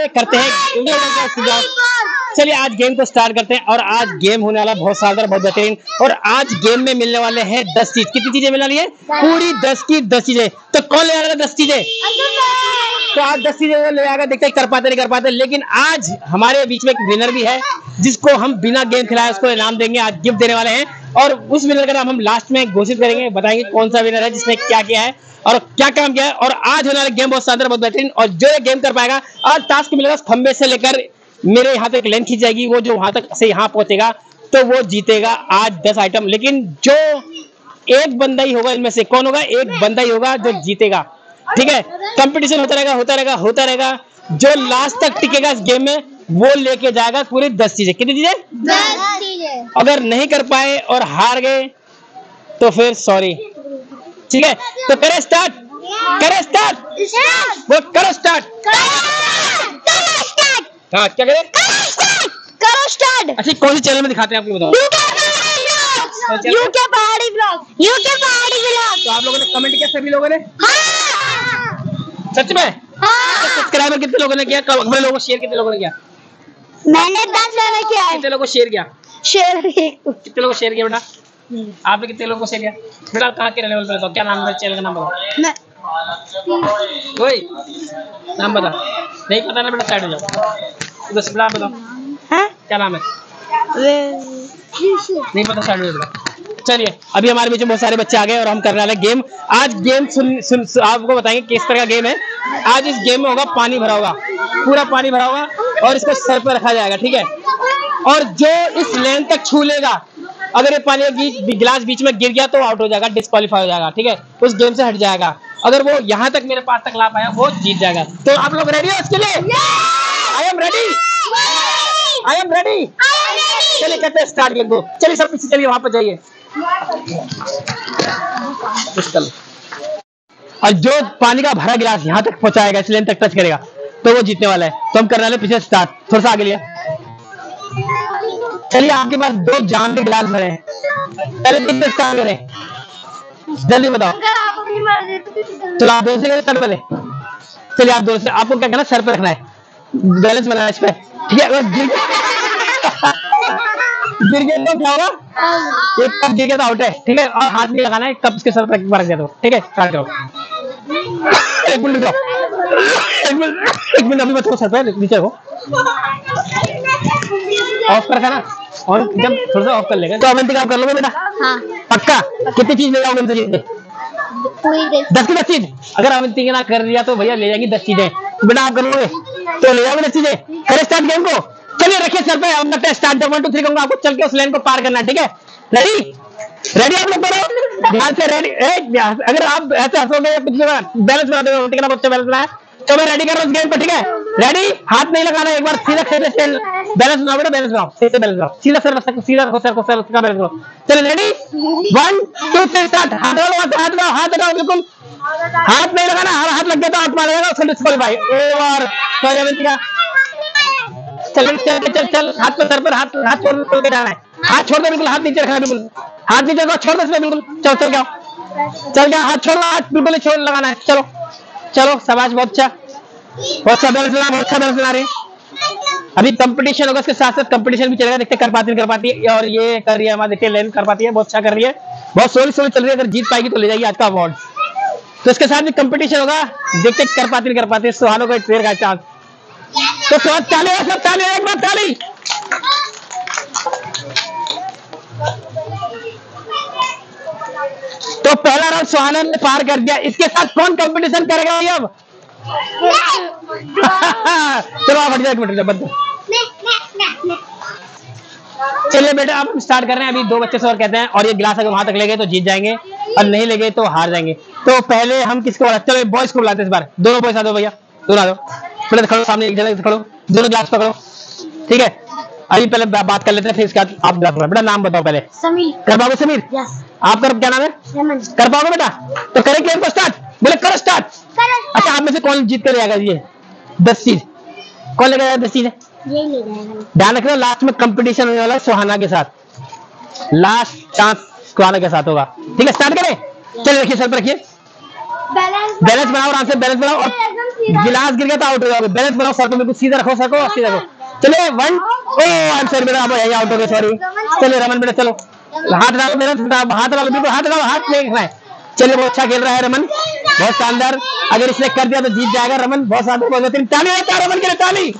करते हैं। चलिए आज गेम को स्टार्ट करते हैं और आज गेम होने वाला बहुत शानदार, बहुत बेहतरीन। और आज गेम में मिलने वाले हैं 10 चीज। कितनी चीजें मिलने वाली है? पूरी 10 की 10 चीजें। तो कौन ले आएगा 10 चीजें? तो आज 10 चीजें ले आएगा। देखते हैं कर पाते नहीं कर पाते। लेकिन आज हमारे बीच में एक विनर भी है जिसको हम बिना गेम खिलाए उसको इनाम देंगे, आज गिफ्ट देने वाले हैं। और उस विनर का नाम हम लास्ट में घोषित करेंगे, बताएंगे कौन सा विनर है जिसने क्या किया है और क्या काम किया है। और आज होने वाला गेम बहुत शानदार, बहुत बेहतरीन। और जो ये गेम कर पाएगा, आज टास्क मिलेगा खंबे से लेकर मेरे यहाँ तक लेंथ खींच जाएगी, वो जो वहां तक से यहाँ पहुंचेगा तो वो जीतेगा आज 10 आइटम। लेकिन जो एक बंदा ही होगा इनमें से, कौन होगा? एक बंदा ही होगा जो जीतेगा, ठीक है। कंपटीशन होता रहेगा, होता रहेगा, होता रहेगा। जो लास्ट तक टिकेगा इस गेम में वो लेके जाएगा पूरी 10 चीजें। कितनी चीजें? 10 चीजें। अगर नहीं कर पाए और हार गए तो फिर सॉरी, ठीक है। तो करें स्टार्ट, करें स्टार्ट, वो करो स्टार्ट। हाँ क्या करें? करो स्टार्ट। अच्छा कौन से चैनल में दिखाते हैं आपको बताओ? यूके पहाड़ी ब्लॉग, यूके पहाड़ी ब्लॉग। तो आप लोगों ने कमेंट किया सभी लोगों ने? हाँ। सच में? हाँ। सब्सक्राइबर कितने लोगों ने किया? अपने लोगों को शेयर कितने लोगों ने किया? मैंने 10 लोगों किया है। कितने लोगों को शेयर किया? शेयर कितने लोगों को शेयर किया बेटा? आपने कितने लोगों को शेयर किया? बेटा आप कहाँ के रहने वाले बताओ, क्या नाम है चैनल का नाम बताओ? मैं कोई नाम बता। नहीं पता ना बेटा, साइड हो जाओ। उधर से नाम बताओ। हाँ? क्या नाम है? नहीं पता, साइड हो जाओ। चलिए अभी हमारे बीच में बहुत सारे बच्चे आ गए और हम करने वाले गेम। आज गेम सुन आपको बताएंगे किस तरह का गेम है। आज इस गेम में होगा पानी भरा होगा, पूरा पानी भरा होगा और इसको सर पर रखा जाएगा, ठीक है। और जो इस लेन तक छू लेगा, अगर ये पानी का गिलास बीच में गिर गया तो आउट हो जाएगा, डिस्क्वालीफाई हो जाएगा, ठीक है। उस गेम से हट जाएगा। अगर वो यहाँ तक मेरे पास तक ला पाया वो जीत जाएगा। तो आप लोग रेडी हो इसके लिए? I am ready, I am ready. चलिए करते हैं स्टार्ट गेम को। चलिए सब पीछे चलिए, वहां पर जाइए। और जो पानी का भरा गिलास यहाँ तक पहुंचाएगा, इस लेन तक टच करेगा तो वो जीतने वाला है। तो हम करने वाले पीछे स्टार्ट, थोड़ा सा आगे लिया। चलिए आपके पास 2 जाम के गिलास भरे हैं, पहले कितने स्टार्ट करें जल्दी बताओ। चलो आप 2 से करें सर पहले। चलिए आप 2 से, आपको क्या करना है, सर पे रखना है, बैलेंस बनाना है इस पे, ठीक है। अगर गिर गया तो क्या होगा? एक कप गिर गया तो आउट है, ठीक है। और हाथ नहीं लगाना है, कप इसके सर पर रख दिया तो, ठीक है। स्टार्ट करो। एक मिनट अभी मत सर पे, नीचे हो ऑफ कर ना। और जब थोड़ा सा ऑफ कर लेगा तो अवंतिका आप कर लोगे बेटा? हाँ। पक्का? कितनी चीज ले जाओगे 10 की 10 चीज? अगर अवंतिका ना कर लिया तो भैया ले जाएंगी 10 चीजें। बेटा आप कर लोगे तो ले जाओगे 10 चीजें। करें स्टार्ट गेम को। चलिए रखिए सर पे, हम करते हैं स्टार्ट। 1 2 3 कहूंगा, आपको चल के उस लाइन को पार करना है, ठीक है। रेडी? रेडी आप लोग करो ध्यान से। रेडी? अगर आप ऐसे हंसोगे या कुछ बैलेंस बना दोगे, कितना बच्चा बैलेंस बनाया तो मैं रेडी कर रहा हूँ गेम पर, ठीक है। रेडी? हाथ नहीं लगाना, एक बार सीधा बैलेंस बनाओ बेटा, बैलेंस बनाओ, सीधे बैलेंस बनाओ, सीधा सर सीधा सर को सर का बैलेंस बनाओ। चलिए रेडी? 1 2 3 स्टार्ट। हाथ लगाओ, हाथ लगाओ, बिल्कुल हाथ नहीं लगाना। हाथ लग गया तो आउट मारेगा, उसको डिस्क्वालीफाई। ओवर चल चल चल चल। हाथ पे सर पर हाथ छोड़ के जाना है, हाथ छोड़ दो, बिल्कुल हाथ नीचे रखना है, बिल्कुल हाथ नीचे रखो, छोड़ दो इसमें, बिल्कुल। चल चल गया, चल गया, हाथ छोड़ो, हाथ बिल्कुल छोड़ लगाना है। चलो चलो शाबाश, बहुत अच्छा, बहुत अच्छा बैलेंस बना, बहुत अच्छा बैलेंस बना रही। अभी कंपटीशन होगा, उसके साथ साथ कंपटीशन भी चलेगा, देखते कर पाती नहीं कर पाती है। और ये कर रही है हमारे, देखिए लेन कर पाती है, बहुत अच्छा कर रही है, बहुत सोली सोली चल रही है। अगर जीत पाएगी तो ले जाएगी आज का अवार्ड। तो इसके साथ भी कंपटीशन होगा, देखते कर पाती नहीं कर पाती है। सुहानो को ट्रेन का चांस। तो सब ताली, सब ताली, एक बार ताली। तो पहला राउंड सुहाना ने पार कर दिया। इसके साथ कौन कंपटीशन करेगा अब? चलो आप हट जाओ, एक मिनट बंद। चलिए बेटा अब हम स्टार्ट कर रहे हैं। अभी 2 बच्चे से और कहते हैं, और ये गिलास अगर वहां तक ले गए तो जीत जाएंगे और नहीं ले गए तो हार जाएंगे। तो पहले हम किसको बुलाते? चलो बॉयज को बुलाते हैं इस बार। दोनों बॉयज आ दो भैया, दोनों आ दो। पहले खड़ो सामने, एक जगह खड़ो, दोनों गिलास पकड़ो, ठीक है। अभी पहले बात कर लेते हैं, फिर इसके बाद आप गिलास पकड़ो। बेटा नाम बताओ पहले। समीर। कर पाओगे समीर? यस। आपका क्या नाम है? रमन। कर पाओगे बेटा? तो करें गेम को स्टार्ट। बोले करो स्टार्ट। अच्छा आप में से कौन जीत कर आएगा ये 10 चीज? कौन लेकर आएगा 10 चीजें? यही ले जाएगा। ध्यान रखना, लास्ट में कंपटीशन होने वाला है सुहाना के साथ, लास्ट चांस सुहाना के साथ होगा, ठीक है। स्टार्ट करें? चलिए रखिए, सर पर रखिए, बैलेंस बनाओ, आराम से बैलेंस बनाओ। गिलास गिर गया तो आउट हो जाओगे। बैलेंस बनाओ, सर को बिल्कुल सीधा रखो, सर को सीधा रखो। चलिए 1 आई एम सॉरी बेटा, आप यही आउट हो गए, सॉरी। चलिए रमन बेटा चलो, हाथ डालो मेरा, हाथ डालो बिल्कुल, हाथ डालो, हाथ नहीं रखना है। चलिए बहुत अच्छा खेल रहा है रमन, बहुत शानदार। अगर इसने कर दिया तो जीत जाएगा रमन, बहुत शानदार, बहुत बेहतरीन। ताली होता है रमन के लिए, ताली।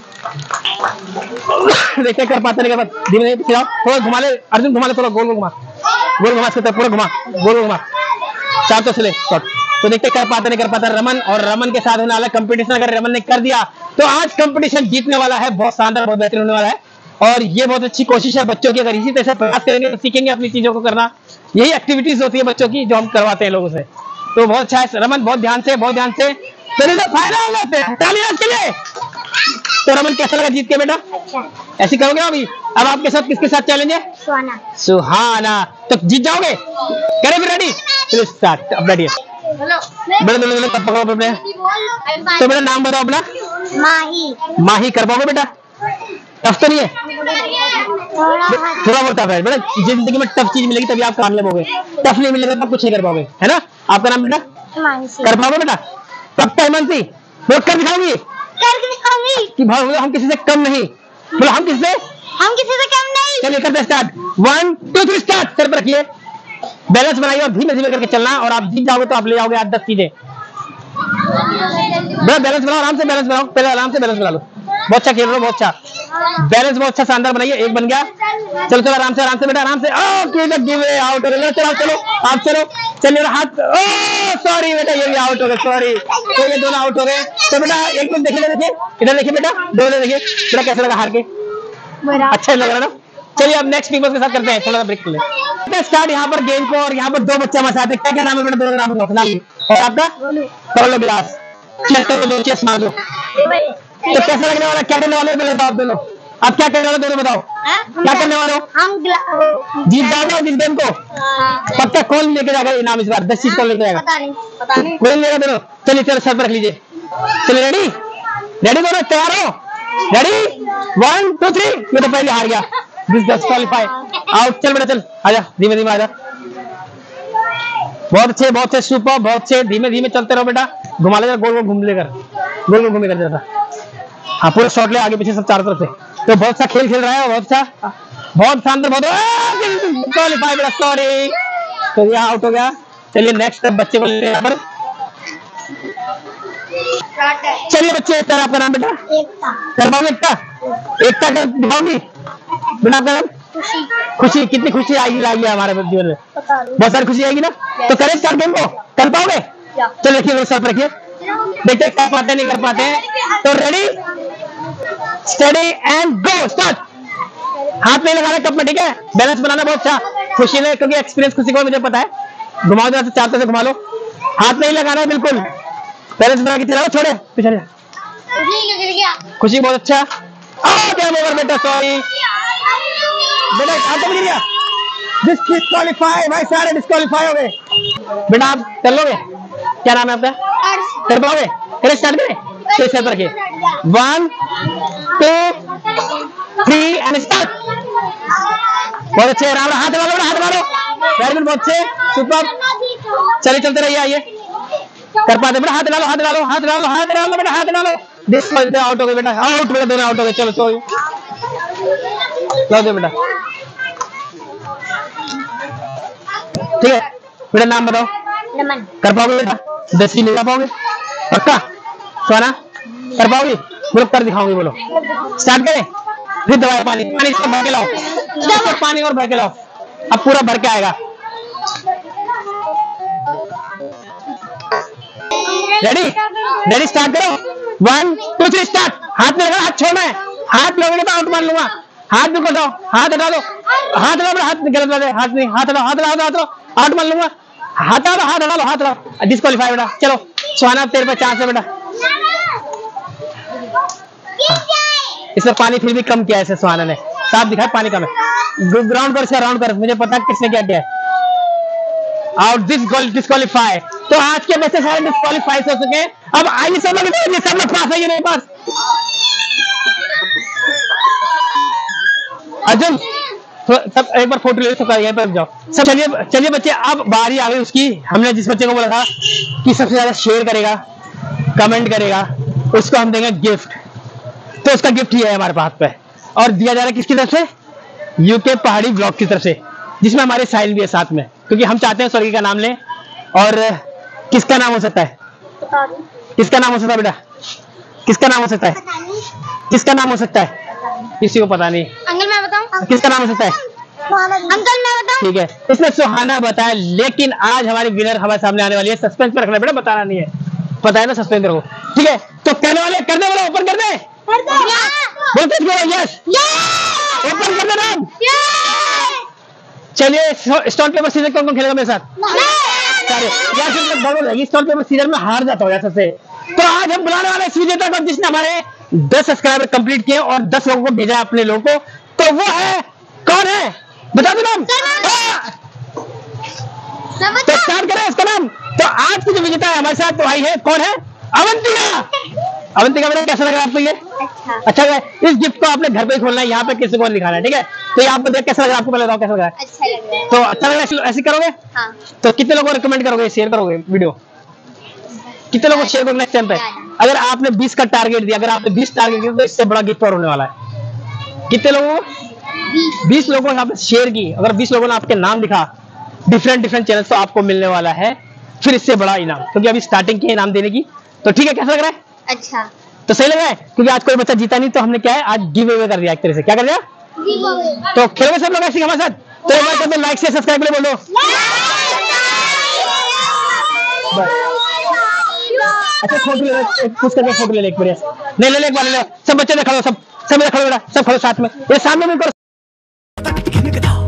देखते कर पाते नहीं, कर पाते, धीमे धीमे खिलाओ, थोड़ा घुमा ले अर्जुन, घुमा ले थोड़ा, गोल गोल घुमा, गोल घुमा इसके तरफ, पूरा घुमा, गोल गोल घुमा, चार तो चले शॉट। तो देखते कर पाते नहीं कर पाता रमन, और रमन के साथ होने वाला कंपटीशन, अगर रमन ने कर दिया तो आज कंपटीशन जीतने वाला है, बहुत शानदार, बहुत बेहतरीन होने वाला है। और ये बहुत अच्छी कोशिश है बच्चों की, अगर इसी तरह से प्रयास करेंगे तो सीखेंगे अपनी चीजों को करना। यही एक्टिविटीज होती है बच्चों की जो हम करवाते हैं लोगों से, तो बहुत अच्छा है रमन, बहुत ध्यान से, बहुत ध्यान से। चलिए तो फाइनल होते हैं, तालियां के लिए। तो रमन कैसा लगा जीत के बेटा? अच्छा। ऐसे करोगे अभी? अब आपके साथ किसके साथ चैलेंज है? सुहाना। सुहाना, तो जीत जाओगे? करें फिर, रेडी? चलो स्टार्ट, अब रेडी है बेटा, तब पकड़ो अपने। तो बेटा नाम बताओ अपना। माही। माही, कर पाओगे बेटा? टफ तो नहीं है? थोड़ा बहुत टफ है बेटा, जिंदगी में टफ चीज मिलेगी तभी आप कामयाब होगे, टफ नहीं मिलेगा तो कुछ नहीं कर पाओगे, है ना? आपका नाम बेटा? मानसी। कर पाओगे बेटा? पक्का हिमांशी, बोलो कर दिखाओगी कि भाई हम किसी से कम नहीं, बोलो हम किसी से कम नहीं। चलिए करते स्टार्ट, 1 2 3 स्टार्ट। सर पर रखिए, बैलेंस बनाइए और धीमे धीमे करके चलना, और आप जीत जाओगे तो आप ले जाओगे 8-10 चीजें। बेटा बैलेंस बनाओ, आराम से बैलेंस बनाओ, पहले आराम से बैलेंस बना लो। बहुत अच्छा खेल रहे हो, बहुत अच्छा बैलेंस, बहुत अच्छा शानदार बनाइए। एक बन गया, चलो चलो आराम से बेटा, आराम से। आउट हो गए, चलो चलो आप चलो, चलिए हाथ, सॉरी बेटा ये भी आउट हो गए, सॉरी। तो ये दोनों आउट हो गए। तो बेटा एक मिनट देखिए, इधर देखिए बेटा, दोनों देखिए बेटा, कैसा लगा हार के? अच्छा लग रहा ना? चलिए अब नेक्स्ट पीपल्स के साथ करते हैं, थोड़ा ब्रेक ले स्टार्ट यहाँ पर गेम को। और यहाँ पर 2 बच्चे हमारे साथ हैं, क्या नाम है बेटा? दोनों नाम है, और आपका? पकड़ गिलास, दो चेस मार दो। तो कैसा लगने वाला, क्या करने वाले हो आप दोनों? आप क्या करने वाले दोनों बताओ, क्या करने वाले हो? हम जीत जाओगे इस गेम को पक्का? कौन लेके जाएगा इनाम इस बार? 10 चीज कौन लेके जाएगा? पता नहीं। कोई लेगा दोनों? चलिए चलो सर पर रख लीजिए। चलिए रेडी, रेडी दोनों, तैयार हो? रेडी 1 2 3। मैं तो पहले हार गया, डिस्क्वालीफाई, आउट। चल बेटा चल, आजा धीमे धीमे आजा। बहुत अच्छे सुपर, बहुत अच्छे, धीमे धीमे चलते रहो बेटा, घुमा लेकर, गोल गोल घूम लेकर, गोल गोल घूमेगा जैसा। हाँ पूरा शॉट ले, आगे पीछे सब चारों तरफ से। तो बहुत अच्छा खेल खेल रहा है, बहुत अच्छा, बहुत शानदार, बहुत क्वालिफाई बेटा, सॉरी। तो ये आउट हो गया। चलिए नेक्स्ट बच्चे को लेते हैं यहाँ पर। चलिए बच्चे, आपका नाम बेटा? एकता। कर पाओगे एकता? एकता कर दिखाओगी बेटा? आपका नाम? खुशी। कितनी खुशी आएगी हमारे जीवन में? बहुत सारी खुशी आएगी ना? तो करें स्टार्ट गेम को, कर पाओगे? चलो रखिए सर पर रखिए, देखते कर पाते नहीं कर पाते हैं। तो ready steady and go start. हाथ नहीं लगाना कप में, ठीक है? बैलेंस बनाना बहुत अच्छा। खुशी ने, क्योंकि एक्सपीरियंस खुशी को मुझे पता है, घुमाओ जरा, चाहते से घुमा लो, हाथ नहीं लगाना है बिल्कुल, बैलेंस बना के चलाओ, छोड़े पीछे। खुशी बहुत अच्छा, गेम ओवर बेटा, सॉरी बेटा, हाथ तो गिर गया, डिस्क्वालीफाई, भाई सारे डिस्क्वालीफाई हो गए। बेटा आप कर लोगे? क्या नाम है आपका? कर पाओगे? करें स्टार्ट करें, तो इस पर रखिए, 1 2 3 एंड स्टार्ट। बहुत अच्छे, आराम, हाथ मारो, हाथ मारो, वेरी गुड, बहुत अच्छे, सुपर। चलिए चलते रहिए, आइए कर पाते बेटा, हाथ डालो, हाथ डालो, हाथ डालो, हाथ डालो बेटा, हाथ डालो। डिस्क्वालीफाई, आउट हो गए बेटा, आउट बेटा, दोनों आउट हो गए। चलो सॉरी, लो दे बेटा, ठीक है बेटा, नाम बताओ? नमन। कर पाओगे बेटा? 10 ही ले पाओगे पक्का? सोना कर पाओगे? बोलो कर दिखाओगे, बोलो स्टार्ट करें। फिर दवाई, पानी सब भर के लाओ, पानी और भर के लाओ, अब पूरा भर के आएगा। रेडी रेडी स्टार्ट करो, 1 2 3 स्टार्ट। हाथ में लगा, हाथ छोड़ना है, हाथ लोगे तो आउट मान लूंगा। हाथ भी हटाओ, हाथ हटा दो, हाथ हटाओ, हाथ गलत बात है, हाथ नहीं, हाथ हटाओ, हाथ हटाओ, हाथ हटाओ, आउट मान लूंगा। हाथ हटाओ, हाथ हटाओ, हाथ हटाओ, डिस्क्वालीफाई बेटा। चलो सुहाना तेरे पे चांस है बेटा, इस पर पानी फिर भी कम किया है सुहाना ने, साफ दिखाया पानी कम है। ग्राउंड पर इसका राउंड कर, मुझे पता है किसने क्या किया है। Out, this disqualify. तो आज के बच्चे सारे डिस्क्वालीफाई हो चुके हैं। अब आइए सब लोग पास है, मेरे पास अर्जुन, सब एक बार फोटो ले सकता है, पर जाओ सब। चलिए बच्चे, अब बारी आ गई उसकी। हमने जिस बच्चे को बोला था कि सबसे ज्यादा शेयर करेगा, कमेंट करेगा, उसको हम देंगे गिफ्ट। तो उसका गिफ्ट ही है हमारे हाथ पे, और दिया जा रहा है किसकी तरफ से? यूके पहाड़ी ब्लॉग की तरफ से, जिसमें हमारे साहिल भी है साथ में, क्योंकि हम चाहते हैं स्वर्गी का नाम लें। और किसका नाम हो सकता है? किसका नाम हो सकता है बेटा? किसका नाम हो सकता है? किसका नाम हो सकता है? किसी को पता नहीं। अंकल मैं बताऊं? किसका नाम हो सकता है? अंकल मैं बताऊं? ठीक है, इसने सुहाना बताया, लेकिन आज हमारी विनर हमारे सामने आने वाली है। सस्पेंस पे रखना बेटा, बताना नहीं है, पता है ना, सस्पेंस रखो। ठीक है, तो करने वाले ओपन कर दे। बोलते यस, ओपन कर दे नाम। चलिए, स्टोन पेपर सीजर कौन कौन खेलेगा मेरे साथ? स्टोन पेपर सीजर में हार जाता हूँ सबसे। तो आज हम बुलाने वाले इस विजेता को, जिसने हमारे 10 सब्सक्राइबर कंप्लीट किए और 10 लोगों को भेजा अपने लोगों को। तो वो है, कौन है? बता दो नाम। तो स्टार्ट करें इसका नाम। तो आज की जो विजेता है हमारे साथ तो आई है, कौन है? अवंतिका। अवंतिका बेटा, कैसा लग रहा है आपको ये? अच्छा है। इस गिफ्ट को आपने घर पे खोलना है, यहाँ पे किसी को दिखाना है, ठीक है? तो ये आपको देख कैसा लग रहा है? आपको पहले बताओ कैसा लग रहा है? अच्छा लग रहा है। तो अच्छा लग रहा है, ऐसे करोगे? हाँ। तो कितने लोगों को रिकमेंड करोगे, शेयर करोगे वीडियो? कितने लोगों को शेयर करोगे नेक्स्ट टाइम पे? अगर आपने 20 का टारगेट दिया, अगर आपने 20 टारगेट दिया तो इससे बड़ा गिफ्ट और होने वाला है। कितने लोगों को? 20 लोगों ने आपने शेयर की। अगर 20 लोगों ने आपके नाम लिखा डिफरेंट चैनल, तो आपको मिलने वाला है फिर इससे बड़ा इनाम, क्योंकि अभी स्टार्टिंग की है इनाम देने की। तो ठीक है, कैसा लग रहा है? अच्छा। तो सही लग रहा है, क्योंकि आज कोई बच्चा जीता नहीं, तो हमने क्या है, आज गिव अवे कर दिया एक तरह से। क्या कर दिया? तो खेलोगे सब लोग ऐसे हमारे साथ? तो एक बार लाइक से सब्सक्राइब के लिए बोल दो। अच्छा, फोटो ले, कुछ करके फोटो ले, एक बढ़िया नहीं ले, एक बार ले। सब बच्चे खड़ो, सब खड़ो बेटा, सब खड़ो साथ में, ये सामने में करो।